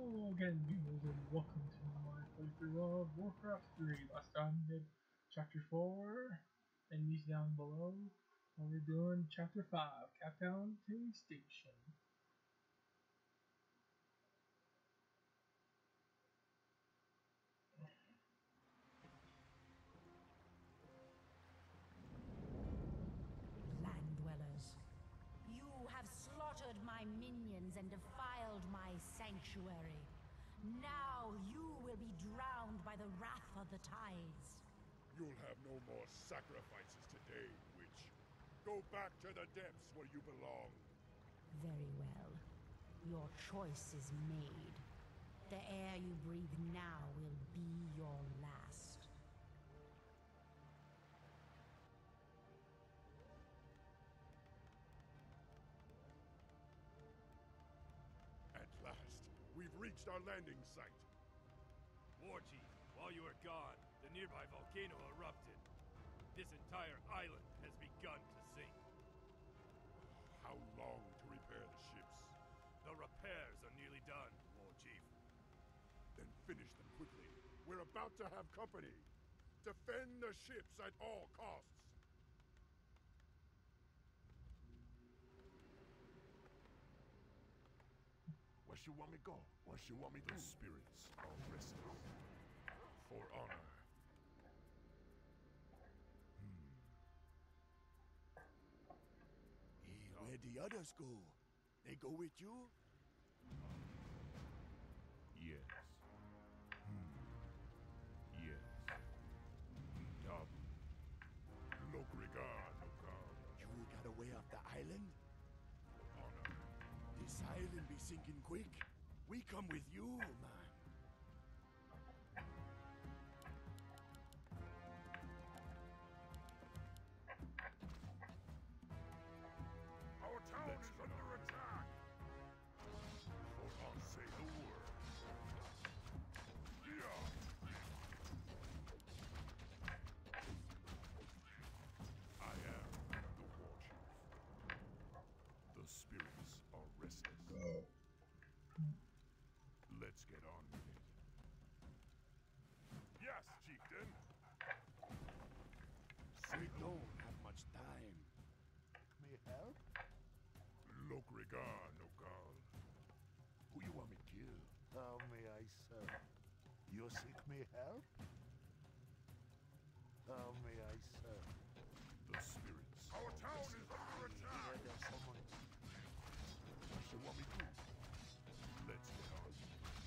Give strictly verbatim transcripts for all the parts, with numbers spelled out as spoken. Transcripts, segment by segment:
Hello again, viewers, and welcome to my playthrough of Warcraft three. Last time we did Chapter four, enemies down below. Now we're doing Chapter five, Captown to Station. Land dwellers, you have slaughtered my minions and defiled my sanctuary. Now you will be drowned by the wrath of the tides. You'll have no more sacrifices today, witch. Go back to the depths where you belong. Very well. Your choice is made. The air you breathe now will be your last. At last, we've reached our landing site. Warchief, while you were gone, the nearby volcano erupted. This entire island has begun to sink. How long to repair the ships? The repairs are nearly done, Warchief. Then finish them quickly. We're about to have company. Defend the ships at all costs. Where she want me go? Where she want me to? The spirits are resting. For honor. Hey, where'd the others go? They go with you? Yes. Hmm. Yes. Dub. Lokrigar, Lokar. You got away off the island? Honor. This island be sinking quick. We come with you, man. Our town Let's is go. under attack. For I'll say the word. Yeah. I am the war chief. The spirits are restless. Oh. Let's get on with it. Yes, chieftain. We don't have much time. Me help? Lokrigar, Nokal. Who you want me kill? How may I serve? You seek me help? How may I serve? The spirits. Our town is under attack. Here there's someone. What she want me to? Let's get on.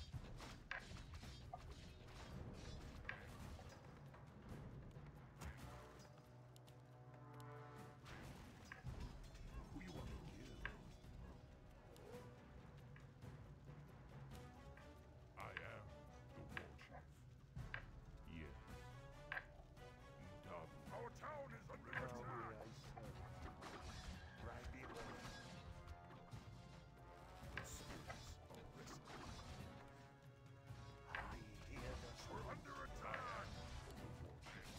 Who you want me kill? I am the war chief. Yes. Dub. Our town is under How attack. may I serve? Right in there. The spirits are restless. I hear the We're under attack. The war chief.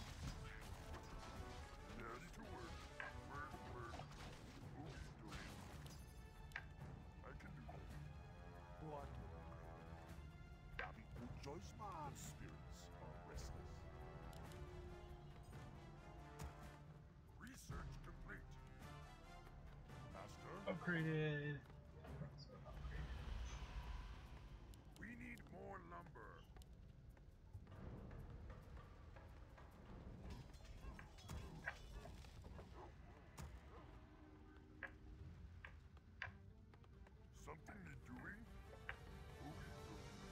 Ready to work. Word, word. Who's doing? I can do that. What? David good choice, The man. spirits are restless. Research complete. Master, Upgraded. So upgraded. we need more lumber. Something need doing? Who is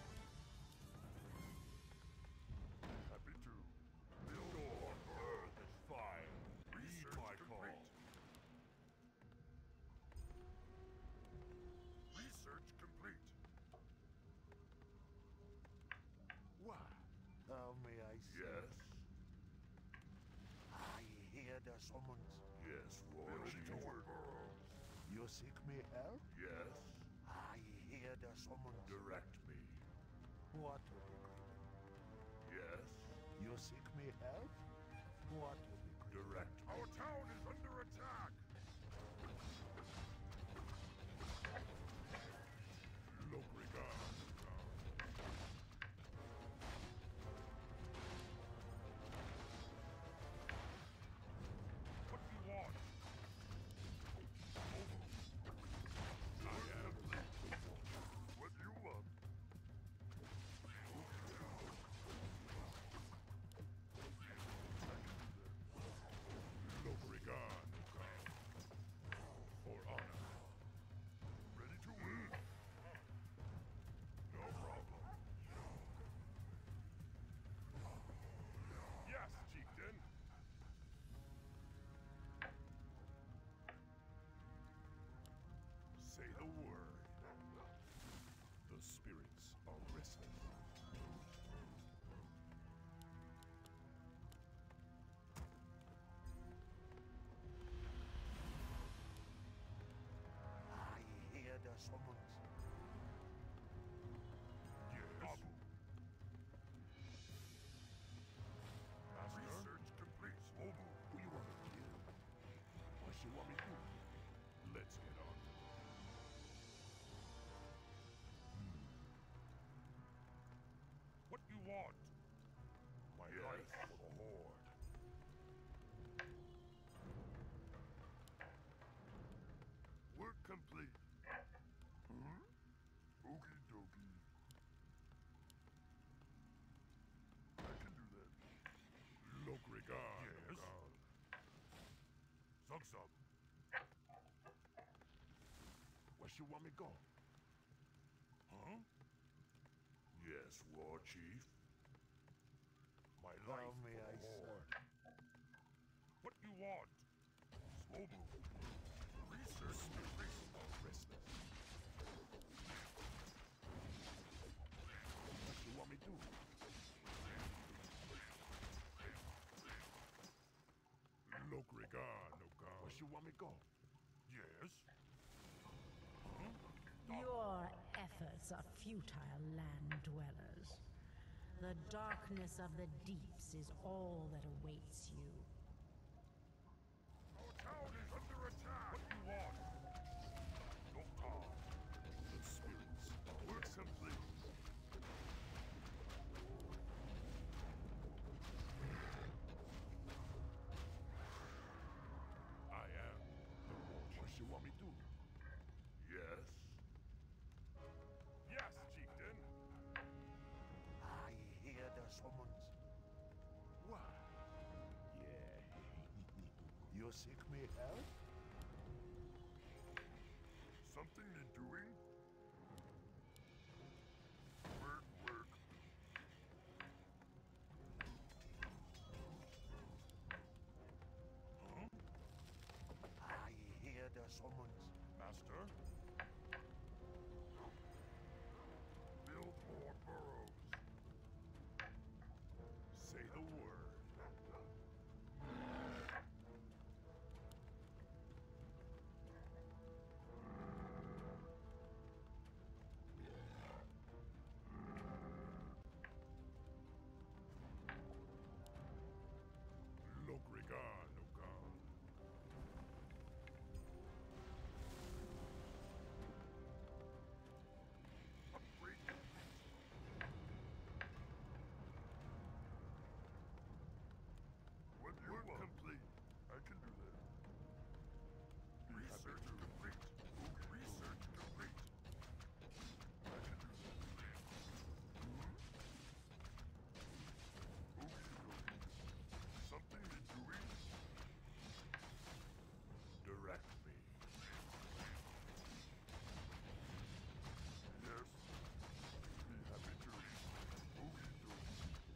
doing? Happy to. Build on earth is fine. Research my call. Research complete. What? How may I serve? Yes. I hear the summons. Yes, war chief. You seek me help? Yes. I hear the summons. Direct me. What will be Yes. great? You seek me help? What will be great? Direct. Our town is under attack. Lokrigar. summons. Yes. Babu. Master? Research complete. Smobu, who you want to kill? What you want me to do? Let's get on. What you want? My Yes. life for the Horde. Work complete. Hmm? Okie dokie. I can do that. Lokrigan. Yes. Zug Zug. Where you want me go? Huh? Yes, War Chief. My life may for I the Horde. What you want? Smobu. Research complete. Restless. What you want me to do? Lokrigan, Okan. Where you want me go? Yes. Your efforts are futile, land dwellers. The darkness of the deeps is all that awaits you. Our town is under attack. What you want? Dokkan. The spirits. Work complete. I am the War Chief. What you want me to do? Yes. Yes, chieftain. I hear the summons. What? Yeah. You seek me help? Something you doing? Work, work. I hear the summons. Master? Build more burrows. Say the word. Lokrigan, Okan. Upgrade complete. What do you Work want? Complete. I can do that. Research complete. Research complete. I can do that. Hmm? Okie dokie. Something you're doing? Direct me. Yes. Be happy to. Okie dokie.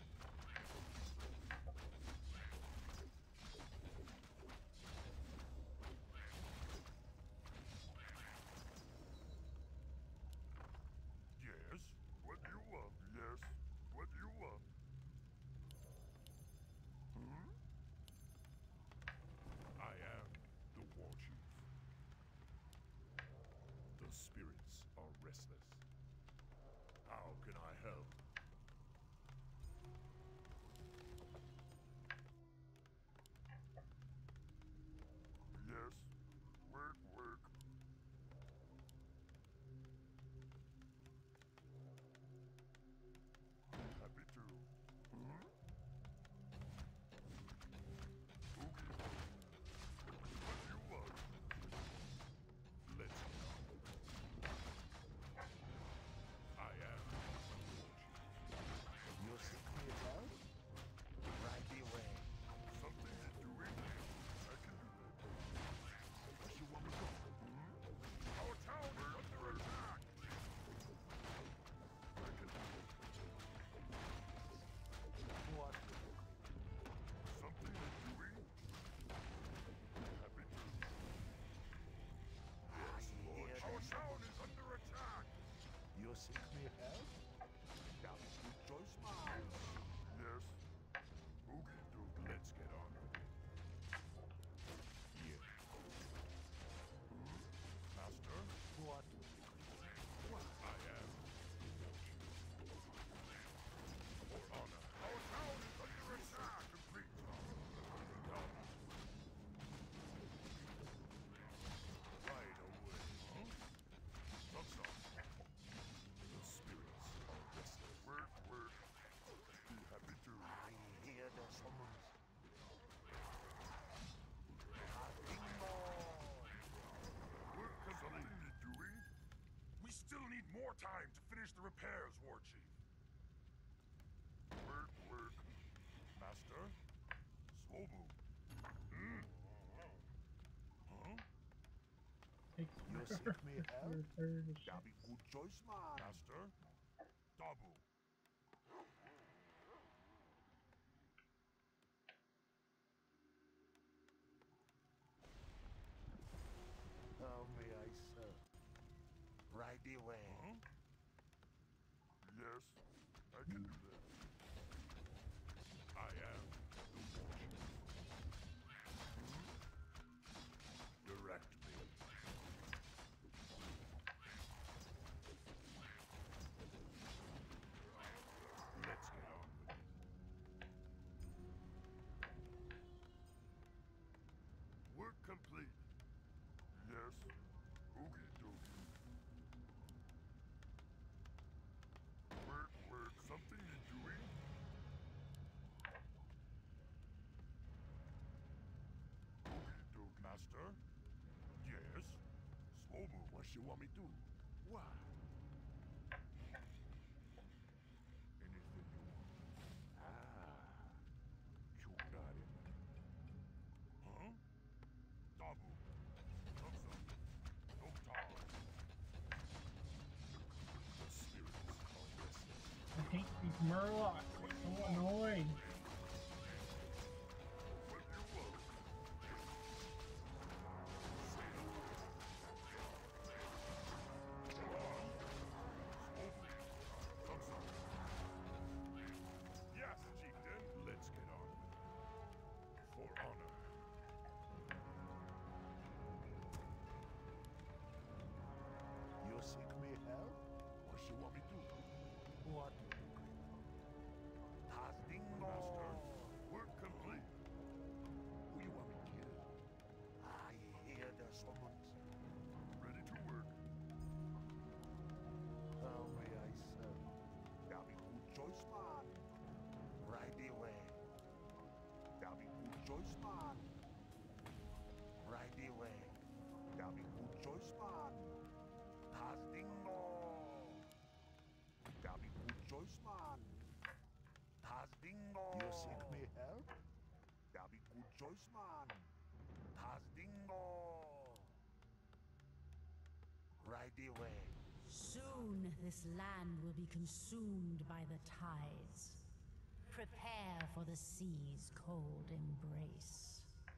Yes. What do you want? Yes. What do you want? Hmm? I am the War Chief. The spirits are restless. How can I help? Yes. Work, work. Happy to. Hmm? Okie dokie. What do you want? Let's get on. I am the War Chief. You seek me help? Right away. Something you're doing? I can do that. Where you want me go? Our town is under attack! I can do that. What? Something you're doing? Happy to. I hear Our the town is under attack! You seek me help? Now is your choice mine. Yes. Oogie dokie. Let's get on. Yeah. Master? What? time to finish the repairs, War Chief. Work, work. Master? Swobu. Hmm? Huh? Takes You forever seek me to out? repair the That'll be ships. good choice, man. Master? Dabu. How may I serve? Right away. Huh? Yes, I can do that. I am the War Chief. Direct me. Let's get on with it. Work complete. Yes. Oogie doogie. Work, work. Something you doing? Oogie doogie. Master? Yes? Swobu, what you want me to do? Why? Anything you want. Ah. You got it. Huh? Dabu. Come some. No time. The spirits are restless. I hate these Murlocs. They're so annoying. What you want? Come some. Yes, chieftain. Let's get on with it. For honor. You seek me help? What you want me to do? What do you crave for? Tasdingo! Master, work complete. Who you want me to kill? I hear the summons. Ready to work. How may I serve? That'll be good choice, man. Right away. That'll be good choice, man. Right away. That'll be good choice, man. Tasdingo! That'll be good choice, man. Tasdingo! You seek me help? That'll be good choice, man. Tasdingo! Right away. Soon this land will be consumed by the tides. Prepare for the sea's cold embrace.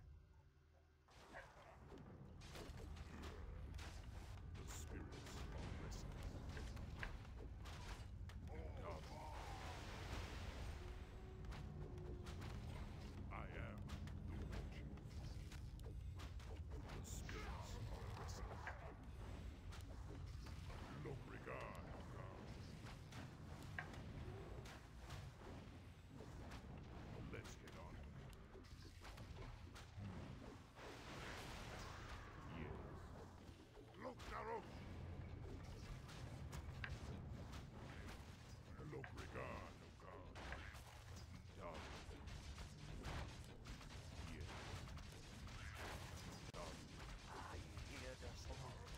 The spirits are restless. Dabu. I am the War Chief. The spirits are restless. Lobrigar, God. Let's get on with it. Yes. Loknarosh! Lobrigar, no God. Dabu. Yes. Dabu. I hear the summons.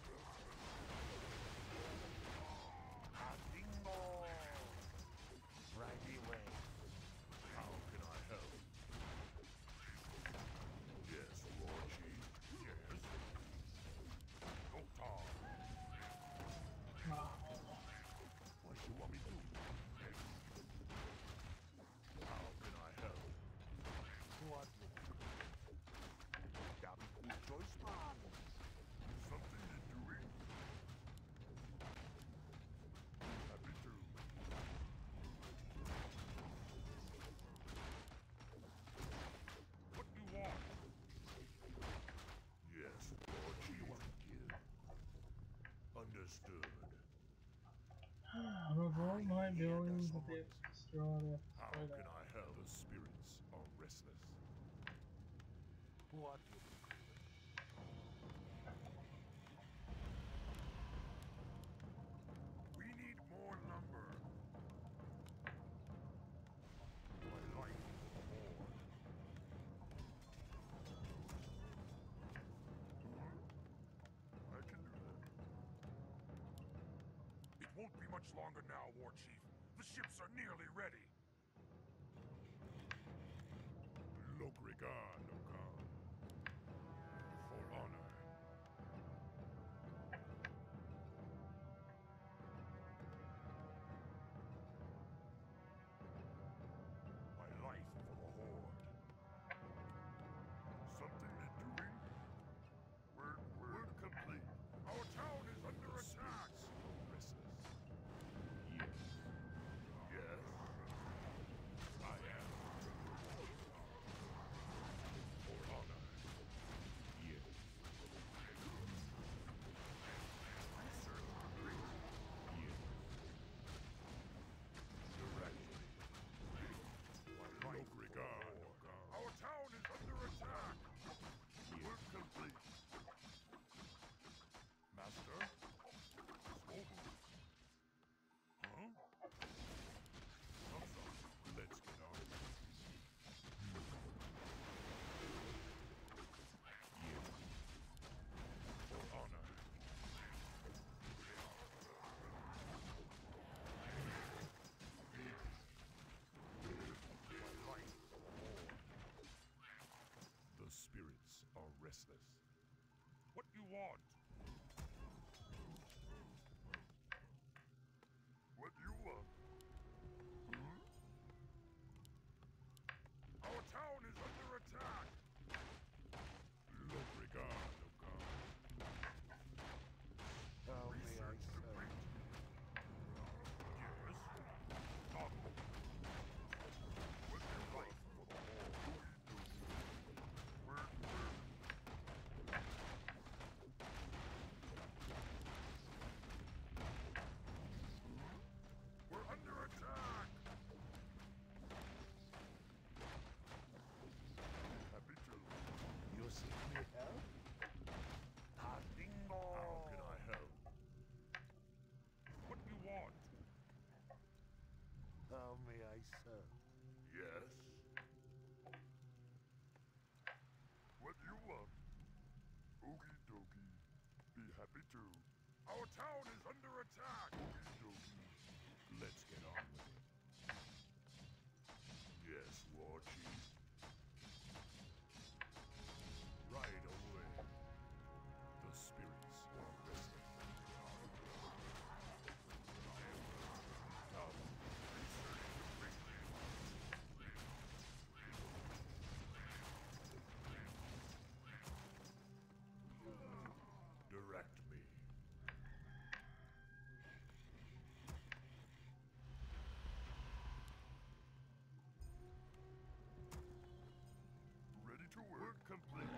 Tasdingo! Right away. How can I help? Yes, War Chief. Yes. Doktar. Wow. What you want me to do? How can I help? What? That'll be good choice, man. Something you doing? Happy to. What do you want? Yes, War Chief. You want to kill? Understood. Of all my buildings that they've destroyed, How destroy can that. I help? The spirits are restless. What? We need more lumber. I like more. I can do that. It Won't be much longer now, War Chief. The ships are nearly ready. Lokrigan, Okan. For honor. My life for the Horde. Something need doing? Word, word complete. Our town is under attack. Yes. Yes. I am. For honor. Yes. Yes. Directly. Lokrigan. Our town is under attack. Work complete. Master? Swobu. Huh? Upsa. Let's get on. Yes. For honor. My life for the Horde. The spirits are restless. What you want? What you want? Hmm? Our town is under attack! Lokrigan, Okan. How may I Research serve? complete. Yes? Toggle. What you like for the Horde? Where, where? We're under attack! Happy to. You seek me help? Tadingo! How can I help? What you want? How may I serve? Yes? What you want? Okie dokie. Be happy to. Our town is under attack! Okie dokie. Let's get on with it. Yes, War Chief. Right away. The spirits are resting. Come. Direct me. Ready to work. Work complete.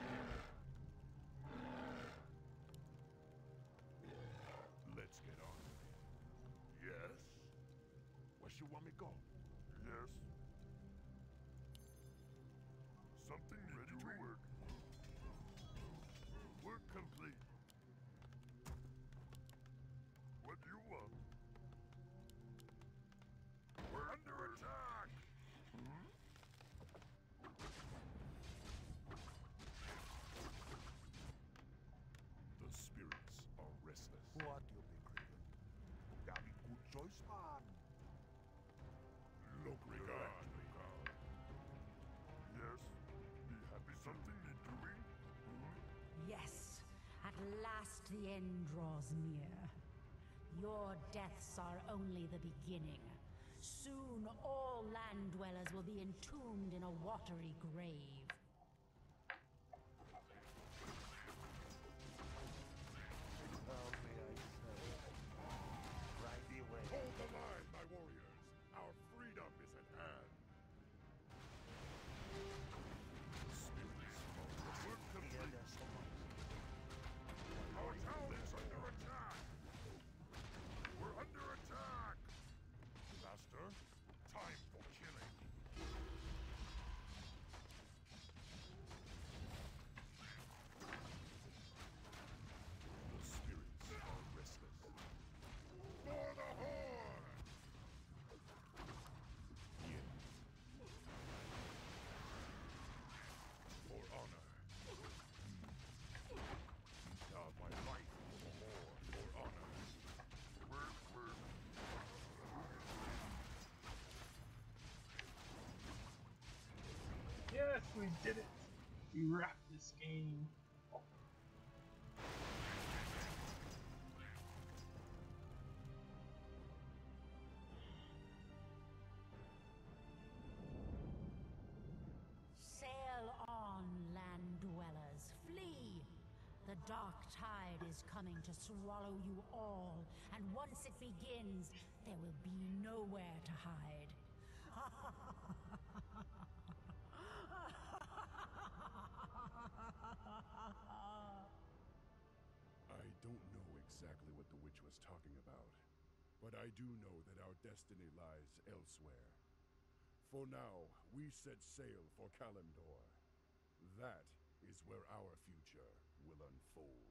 Let's get on with it. Yes? Where you want me go? Yes. Something ready to work. Work complete. What do you want? We're under attack! Hmm? The spirits are restless. What you be craving? That be good choice, man. Lokrigan. Yes? Be happy something need doing? Hmm? Yes, at last the end draws near. Your deaths are only the beginning. Soon all land dwellers will be entombed in a watery grave. How may I serve? Right away. Hold the line, my warriors! Our freedom is at hand! The spirits are restless. Work Yeah, complete. there's so much. Our town is under attack! We're under attack! Master, time for killing. We did it. We wrapped this game. Sail on, land dwellers. Flee! The dark tide is coming to swallow you all, and once it begins, there will be nowhere to hide. I don't know exactly what the witch was talking about, but I do know that our destiny lies elsewhere. For now, we set sail for Kalimdor. That is where our future will unfold.